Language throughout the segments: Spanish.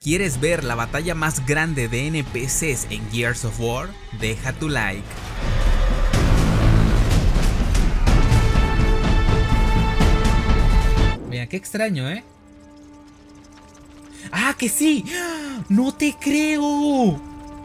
¿Quieres ver la batalla más grande de NPCs en Gears of War? Deja tu like. Mira, qué extraño, ¿eh? ¡Ah, que sí! ¡No te creo!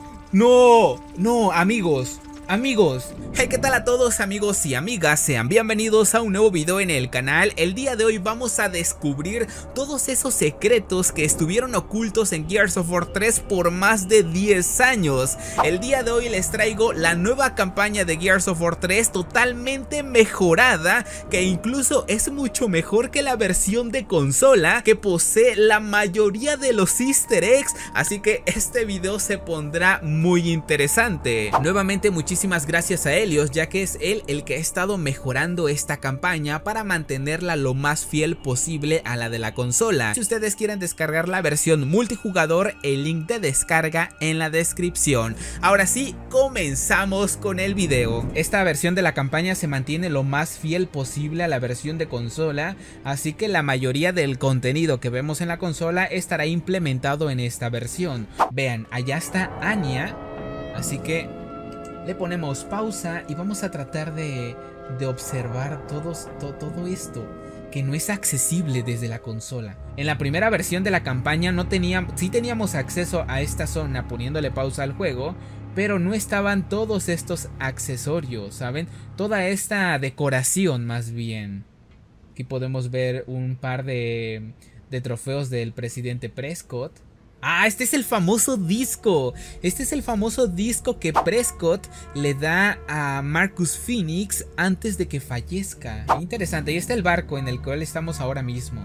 No, amigos. Hey, ¿qué tal a todos amigos y amigas? Sean bienvenidos a un nuevo video en el canal. El día de hoy vamos a descubrir todos esos secretos que estuvieron ocultos en Gears of War 3 por más de 10 años. El día de hoy les traigo la nueva campaña de Gears of War 3 totalmente mejorada, que incluso es mucho mejor que la versión de consola, que posee la mayoría de los easter eggs, así que este video se pondrá muy interesante. Nuevamente muchísimas gracias a Helios, ya que es él el que ha estado mejorando esta campaña para mantenerla lo más fiel posible a la de la consola. Si ustedes quieren descargar la versión multijugador, el link de descarga en la descripción. Ahora sí, comenzamos con el video. Esta versión de la campaña se mantiene lo más fiel posible a la versión de consola, así que la mayoría del contenido que vemos en la consola estará implementado en esta versión. Vean, allá está Anya, así que le ponemos pausa y vamos a tratar de observar todo esto que no es accesible desde la consola. En la primera versión de la campaña sí teníamos acceso a esta zona poniéndole pausa al juego, pero no estaban todos estos accesorios, ¿saben? Toda esta decoración más bien. Aquí podemos ver un par de trofeos del presidente Prescott. Ah, este es el famoso disco. Este es el famoso disco que Prescott le da a Marcus Phoenix antes de que fallezca. Interesante. Y este es el barco en el cual estamos ahora mismo.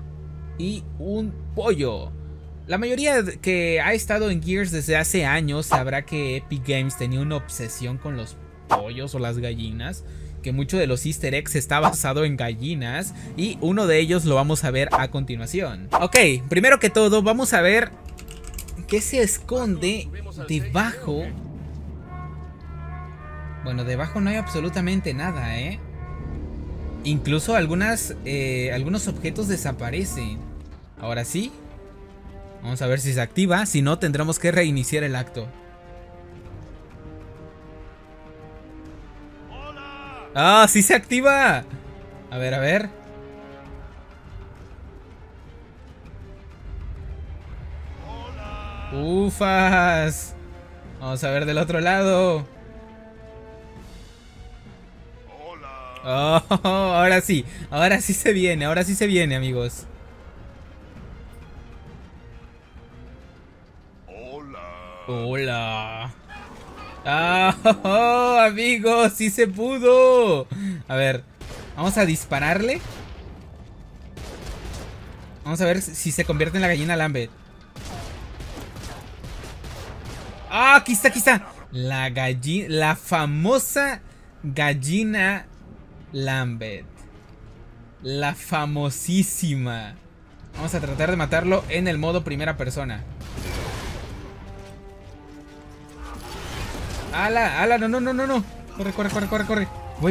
Y un pollo. La mayoría que ha estado en Gears desde hace años sabrá que Epic Games tenía una obsesión con los pollos o las gallinas, que mucho de los easter eggs está basado en gallinas, y uno de ellos lo vamos a ver a continuación. Ok, primero que todo vamos a ver qué se esconde debajo. Bueno, debajo no hay absolutamente nada, ¿eh? Incluso algunos objetos desaparecen. Ahora sí. Vamos a ver si se activa. Si no, tendremos que reiniciar el acto. ¡Ah, sí se activa! A ver, a ver. ¡Ufas! Vamos a ver del otro lado. Oh, ahora sí se viene, amigos. Hola. ¡Oh, amigos! ¡Sí se pudo! A ver, vamos a dispararle. Vamos a ver si se convierte en la gallina Lambert. ¡Ah! Aquí está. La famosa gallina Lambert. La famosísima. Vamos a tratar de matarlo en el modo primera persona. ¡Ala! No. Corre.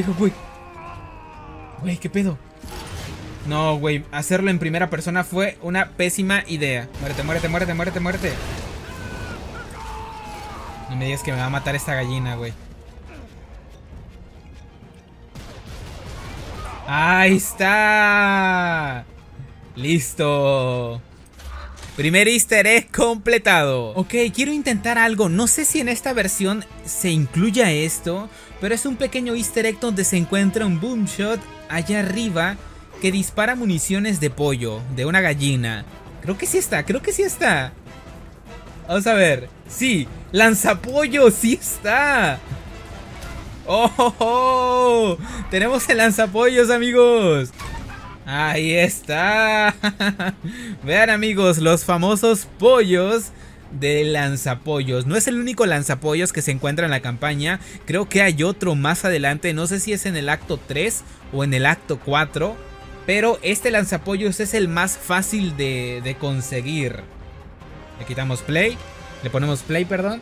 Güey, ¿qué pedo? No, güey, hacerlo en primera persona fue una pésima idea. Muérete. No me digas que me va a matar esta gallina, güey. ¡Ahí está! ¡Listo! Primer easter egg completado. Ok, quiero intentar algo. No sé si en esta versión se incluya esto, pero es un pequeño easter egg donde se encuentra un boom shot allá arriba que dispara municiones de pollo, de una gallina. Creo que sí está. Vamos a ver. Sí, lanzapollo, sí está. ¡Oh! Tenemos el lanzapollos, amigos. Ahí está. Vean, amigos, los famosos pollos de lanzapollos. No es el único lanzapollos que se encuentra en la campaña. Creo que hay otro más adelante. No sé si es en el acto 3 o en el acto 4. Pero este lanzapollos es el más fácil de conseguir. Le quitamos play. Le ponemos play, perdón.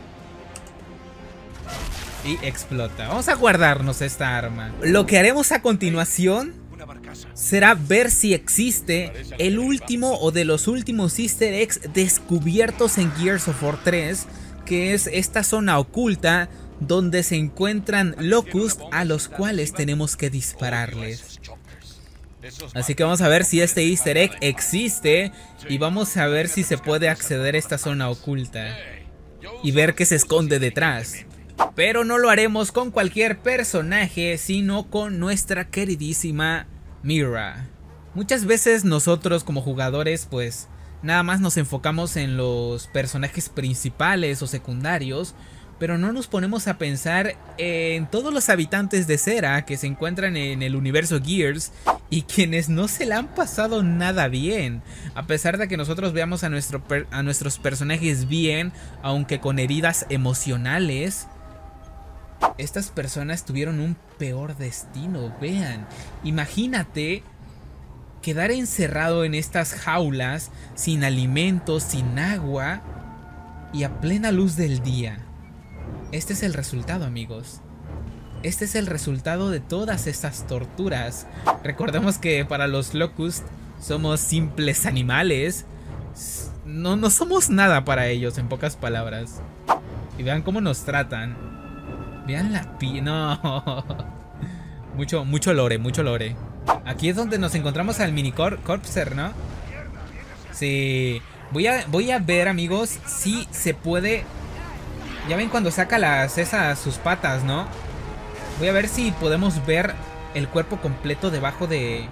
Y explota. Vamos a guardarnos esta arma. Lo que haremos a continuación será ver si existe el último o de los últimos easter eggs descubiertos en Gears of War 3, que es esta zona oculta donde se encuentran Locust a los cuales tenemos que dispararles. Así que vamos a ver si este easter egg existe y vamos a ver si se puede acceder a esta zona oculta y ver qué se esconde detrás. Pero no lo haremos con cualquier personaje, sino con nuestra queridísima Mira. Muchas veces nosotros como jugadores pues nada más nos enfocamos en los personajes principales o secundarios, pero no nos ponemos a pensar en todos los habitantes de Cera que se encuentran en el universo Gears y quienes no se la han pasado nada bien. A pesar de que nosotros veamos a nuestros personajes bien, aunque con heridas emocionales, estas personas tuvieron un peor destino. Vean, imagínate quedar encerrado en estas jaulas sin alimentos, sin agua y a plena luz del día. Este es el resultado, amigos. Este es el resultado de todas estas torturas. Recordemos que para los Locust somos simples animales. No somos nada para ellos, en pocas palabras. Y vean cómo nos tratan. Vean la piel. No. Mucho lore, mucho lore. Aquí es donde nos encontramos al mini Corpser, ¿no? Sí. Voy a ver, amigos, si se puede. Ya ven cuando saca sus patas, ¿no? Voy a ver si podemos ver el cuerpo completo debajo de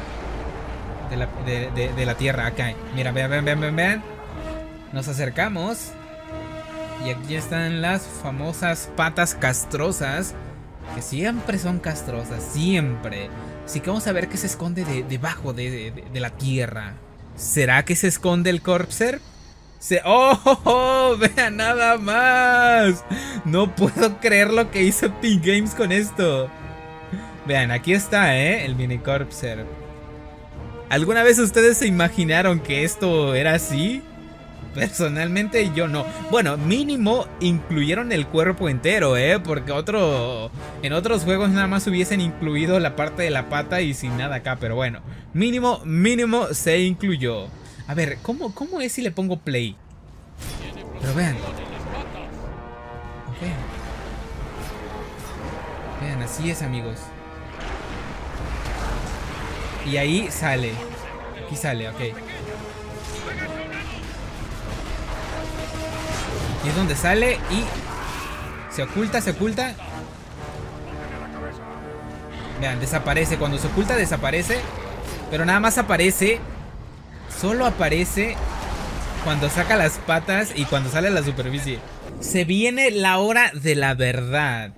la tierra. Acá. Mira, vean. Nos acercamos. Y aquí están las famosas patas castrosas. Que siempre son castrosas, siempre. Así que vamos a ver qué se esconde debajo de la tierra. ¿Será que se esconde el Corpser? ¡Oh! ¡Vean nada más! No puedo creer lo que hizo Epic Games con esto. Vean, aquí está, el mini Corpser. ¿Alguna vez ustedes se imaginaron que esto era así? Personalmente yo no. Bueno, mínimo incluyeron el cuerpo entero, porque en otros juegos nada más hubiesen incluido la parte de la pata y sin nada acá. Pero bueno, mínimo se incluyó. A ver, ¿cómo es si le pongo play? Pero vean. Ok. Vean, así es, amigos. Y ahí sale. Aquí sale, ok. Y es donde sale y se oculta. Vean, desaparece. Cuando se oculta desaparece. Pero nada más aparece. Solo aparece cuando saca las patas y cuando sale a la superficie. Se viene la hora de la verdad.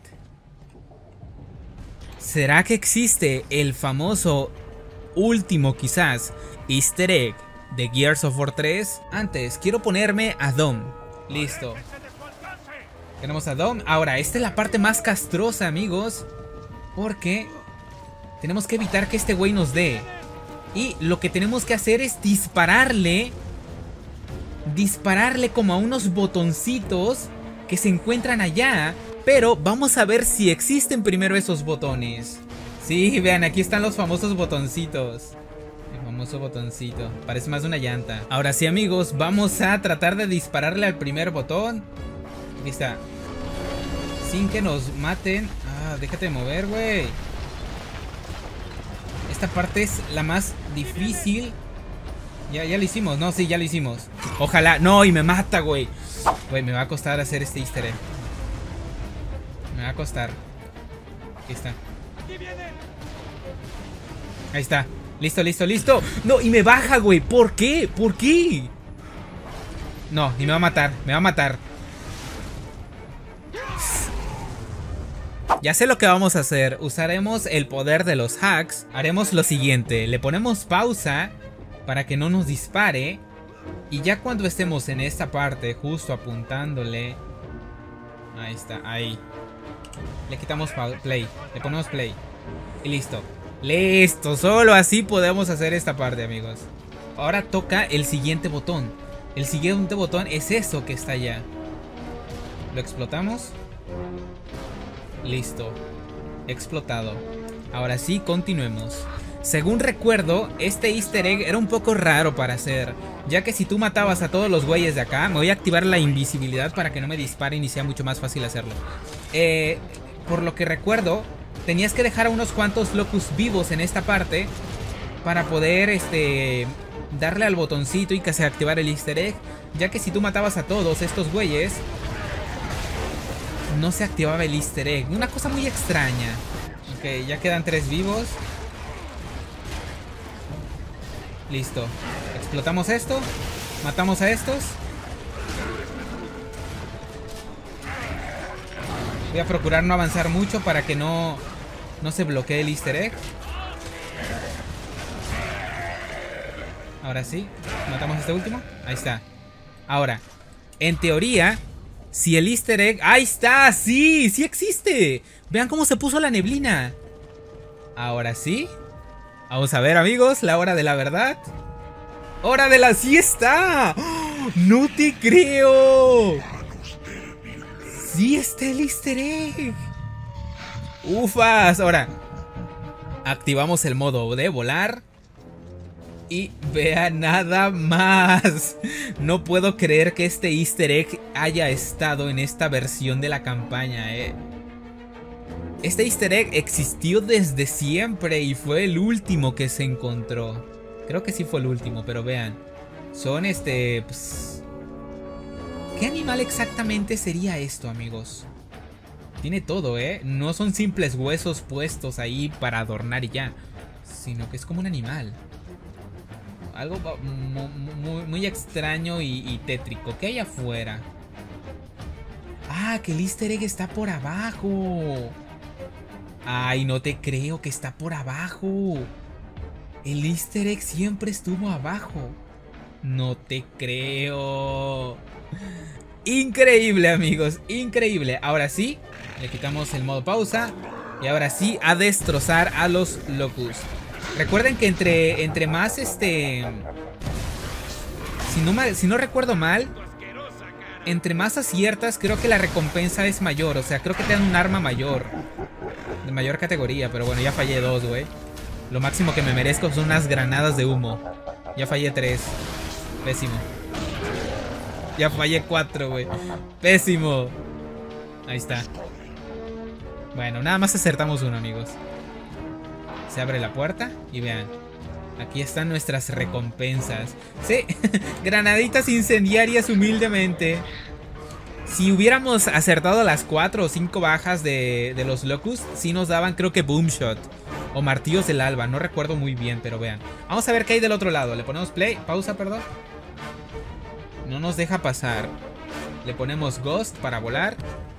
¿Será que existe el famoso último, quizás, easter egg de Gears of War 3? Antes, quiero ponerme a Dom. Listo. Tenemos a Dom. Ahora, esta es la parte más castrosa, amigos. Porque tenemos que evitar que este güey nos dé. Y lo que tenemos que hacer es dispararle. Dispararle como a unos botoncitos que se encuentran allá. Pero vamos a ver si existen primero esos botones. Sí, vean, aquí están los famosos botoncitos. El famoso botoncito. Parece más una llanta. Ahora sí, amigos, vamos a tratar de dispararle al primer botón. Aquí está. Sin que nos maten. Ah, déjate de mover, güey. Esta parte es la más difícil. Ya lo hicimos, ¿no? Sí, ya lo hicimos. Ojalá. No, y me mata, güey. Güey, me va a costar hacer este easter egg. Me va a costar. Aquí está. Ahí está. Listo. No, y me baja, güey. ¿Por qué? No, y me va a matar. Ya sé lo que vamos a hacer. Usaremos el poder de los hacks. Haremos lo siguiente. Le ponemos pausa para que no nos dispare. Y ya cuando estemos en esta parte, justo apuntándole. Ahí está, ahí. Le quitamos play. Le ponemos play. Y listo. Listo. Solo así podemos hacer esta parte, amigos. Ahora toca el siguiente botón. El siguiente botón es eso que está allá. Lo explotamos. Listo. Explotado. Ahora sí, continuemos. Según recuerdo, este easter egg era un poco raro para hacer, ya que si tú matabas a todos los güeyes de acá, me voy a activar la invisibilidad para que no me disparen y sea mucho más fácil hacerlo. Por lo que recuerdo, tenías que dejar a unos cuantos locust vivos en esta parte para poder darle al botoncito y que se activara el easter egg, ya que si tú matabas a todos estos güeyes, no se activaba el easter egg. Una cosa muy extraña. Ok, ya quedan 3 vivos. Listo. Explotamos esto. Matamos a estos. Voy a procurar no avanzar mucho para que no se bloquee el easter egg. Ahora sí. Matamos a este último. Ahí está. Ahora, en teoría, si el easter egg... ¡Ahí está! ¡Sí! ¡Sí existe! Vean cómo se puso la neblina. Ahora sí. Vamos a ver, amigos, la hora de la verdad. ¡Hora de la siesta! ¡Oh! ¡No te creo! ¡Sí está el easter egg! ¡Ufas! Ahora, activamos el modo de volar. Y vean nada más. No puedo creer que este easter egg haya estado en esta versión de la campaña, Este easter egg existió desde siempre y fue el último que se encontró. Creo que sí fue el último, pero vean. Son pues... ¿qué animal exactamente sería esto, amigos? Tiene todo, No son simples huesos puestos ahí para adornar y ya, sino que es como un animal. Algo muy extraño y tétrico. ¿Qué hay afuera? Ah, que el easter egg está por abajo. Ay, no te creo que está por abajo. El easter egg siempre estuvo abajo. No te creo. Increíble, amigos, increíble. Ahora sí, le quitamos el modo pausa. Y ahora sí, a destrozar a los locust. Recuerden que entre más si no recuerdo mal, entre más aciertas, creo que la recompensa es mayor. O sea, creo que te dan un arma mayor, de mayor categoría. Pero bueno, ya fallé 2, güey. Lo máximo que me merezco son unas granadas de humo. Ya fallé 3. Pésimo. Ya fallé 4, güey. Pésimo. Ahí está. Bueno, nada más acertamos uno, amigos. Se abre la puerta y vean, aquí están nuestras recompensas. Sí, granaditas incendiarias humildemente. Si hubiéramos acertado las 4 o 5 bajas de los locust, sí nos daban, creo que Boomshot o Martillos del Alba, no recuerdo muy bien, pero vean. Vamos a ver qué hay del otro lado. Le ponemos play, pausa, perdón. No nos deja pasar. Le ponemos Ghost para volar.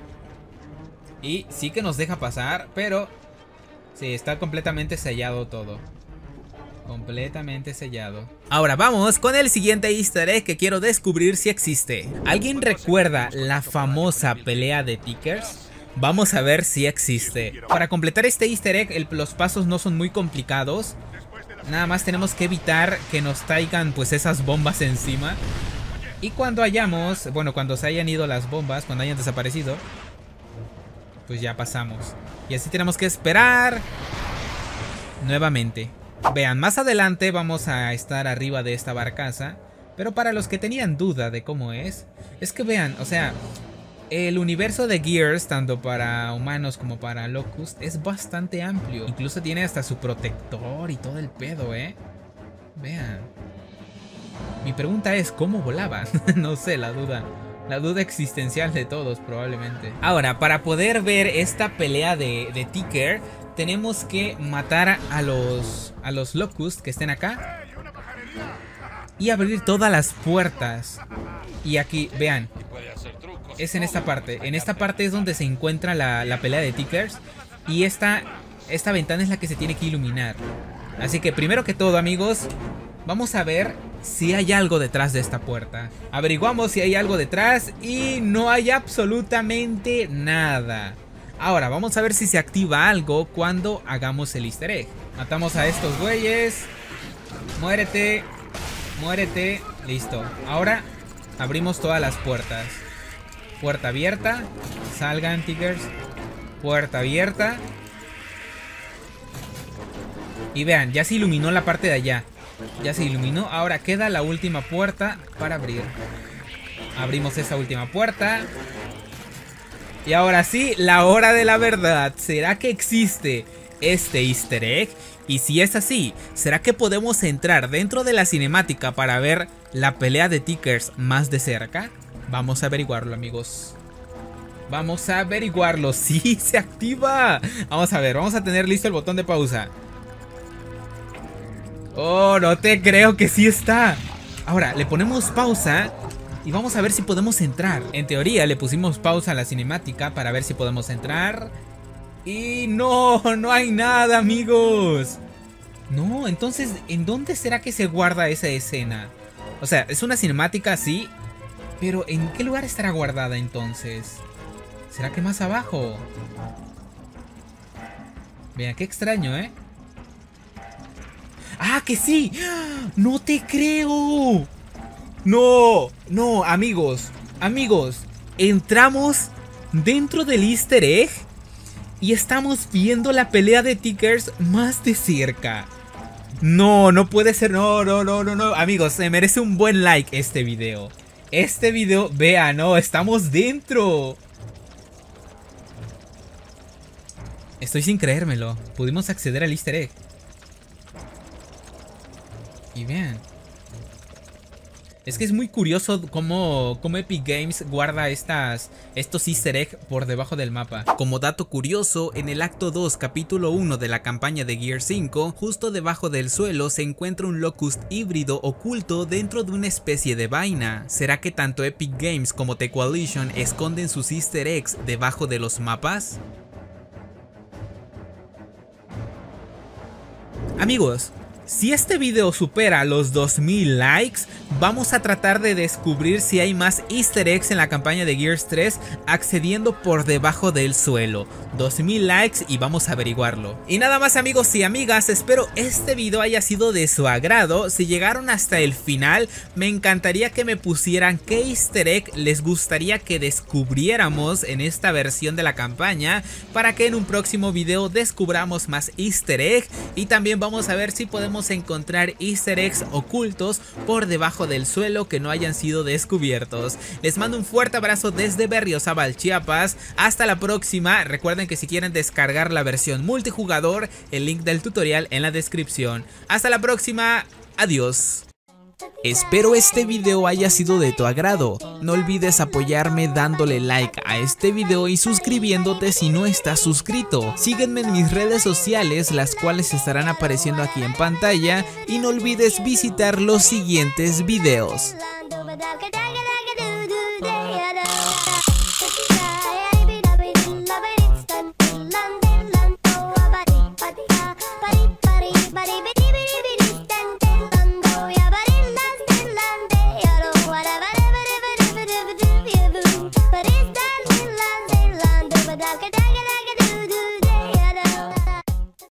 Y sí que nos deja pasar, pero... sí, está completamente sellado todo. Completamente sellado. Ahora vamos con el siguiente easter egg que quiero descubrir si existe. ¿Alguien recuerda la famosa pelea de Tickers? Vamos a ver si existe. Para completar este easter egg, los pasos no son muy complicados. Nada más tenemos que evitar que nos caigan pues esas bombas encima. Y cuando hayamos, bueno, cuando se hayan ido las bombas, cuando hayan desaparecido, pues ya pasamos. Y así tenemos que esperar nuevamente. Vean, más adelante vamos a estar arriba de esta barcaza. Pero para los que tenían duda de cómo es que vean, o sea, el universo de Gears, tanto para humanos como para locust, es bastante amplio. Incluso tiene hasta su protector y todo el pedo, Vean. Mi pregunta es, ¿cómo volaban? No sé, la duda existencial de todos probablemente. Ahora, para poder ver esta pelea de Ticker, tenemos que matar a los locust que estén acá y abrir todas las puertas. Y aquí, vean, es en esta parte. En esta parte es donde se encuentra la pelea de Tickers. Y esta ventana es la que se tiene que iluminar. Así que primero que todo, amigos, vamos a ver si hay algo detrás de esta puerta. Averiguamos si hay algo detrás y no hay absolutamente nada. Ahora, vamos a ver si se activa algo cuando hagamos el easter egg. Matamos a estos güeyes. Muérete. Muérete. Listo. Ahora abrimos todas las puertas. Puerta abierta. Salgan, Tickers. Puerta abierta. Y vean, ya se iluminó la parte de allá. Ya se iluminó. Ahora queda la última puerta para abrir. Abrimos esa última puerta. Y ahora sí, la hora de la verdad. ¿Será que existe este easter egg? Y si es así, ¿será que podemos entrar dentro de la cinemática para ver la pelea de Tickers más de cerca? Vamos a averiguarlo, amigos. Vamos a averiguarlo. ¡Sí, se activa! Vamos a ver, vamos a tener listo el botón de pausa. ¡Oh, no te creo que sí está! Ahora, le ponemos pausa y vamos a ver si podemos entrar. En teoría, le pusimos pausa a la cinemática para ver si podemos entrar. Y no, no hay nada, amigos. No, entonces, ¿en dónde será que se guarda esa escena? O sea, es una cinemática, sí, pero ¿en qué lugar estará guardada entonces? ¿Será que más abajo? Vean, qué extraño, ¿eh? ¡Ah, que sí! ¡No te creo! No, no, amigos, amigos, entramos dentro del easter egg y estamos viendo la pelea de Tickers más de cerca. No, no puede ser, no, no, no, no, no. Amigos, se merece un buen like este video. Este video, vean, no, estamos dentro. Estoy sin creérmelo. Pudimos acceder al easter egg. Y vean. Es que es muy curioso cómo Epic Games guarda estos easter eggs por debajo del mapa. Como dato curioso, en el acto 2, capítulo 1 de la campaña de Gears 5, justo debajo del suelo se encuentra un Locust híbrido oculto dentro de una especie de vaina. ¿Será que tanto Epic Games como The Coalition esconden sus easter eggs debajo de los mapas? Amigos, si este video supera los 2000 likes, vamos a tratar de descubrir si hay más easter eggs en la campaña de Gears 3 accediendo por debajo del suelo. 2000 likes y vamos a averiguarlo. Y nada más, amigos y amigas, espero este video haya sido de su agrado. Si llegaron hasta el final, me encantaría que me pusieran qué easter egg les gustaría que descubriéramos en esta versión de la campaña, para que en un próximo video descubramos más easter egg. Y también vamos a ver si podemos encontrar easter eggs ocultos por debajo del suelo que no hayan sido descubiertos. Les mando un fuerte abrazo desde Berriozábal, Chiapas. Hasta la próxima. Recuerden que si quieren descargar la versión multijugador, el link del tutorial en la descripción. Hasta la próxima. Adiós. Espero este video haya sido de tu agrado. No olvides apoyarme dándole like a este video y suscribiéndote si no estás suscrito. Sígueme en mis redes sociales, las cuales estarán apareciendo aquí en pantalla, y no olvides visitar los siguientes videos.